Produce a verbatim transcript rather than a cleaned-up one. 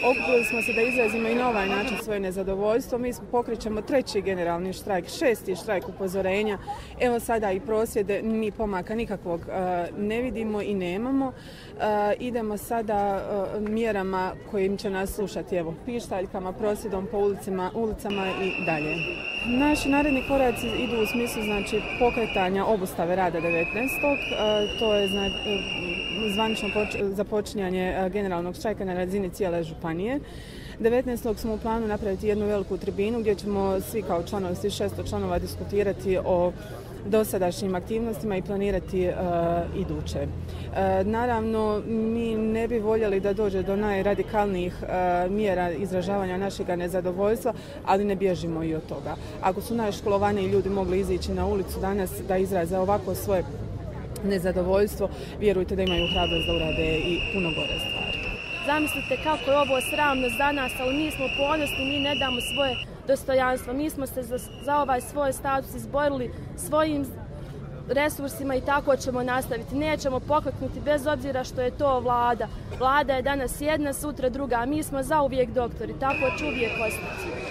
Okupili smo se da izrazimo i na ovaj način svoje nezadovoljstvo. Mi pokrećemo treći generalni štrajk, šesti štrajk upozorenja. Evo sada i prosvjede, mi pomaka nikakvog ne vidimo i nemamo. Idemo sada mjerama kojim će nas slušati, evo, pištaljkama, prosvjedom po ulicama, ulicama i dalje. Naši naredni koraci idu u smislu znači pokretanja obustave rada devetnaestog To je znači, zvanično započinjanje generalnog štrajka na razini cijele županije. devetnaestog smo u planu napraviti jednu veliku tribinu gdje ćemo svi kao članovi, svi šesto članova diskutirati o dosadašnjim aktivnostima i planirati uh, iduće. Uh, naravno, mi ne bi voljeli da dođe do najradikalnijih uh, mjera izražavanja našeg nezadovoljstva, ali ne bježimo i od toga. Ako su najškolovaniji ljudi mogli izići na ulicu danas da izraze ovako svoje nezadovoljstvo, vjerujte da imaju hrabrost da urade i puno gore stvari. Zamislite kako je ovo sramno za nas, ali mi smo ponosni, mi ne damo svoje dostojanstvo. Mi smo se za, za ovaj svoj status izborili svojim resursima i tako ćemo nastaviti. Nećemo pokleknuti bez obzira što je to vlada. Vlada je danas jedna, sutra druga, a mi smo zauvijek doktori, tako će uvijek ostati.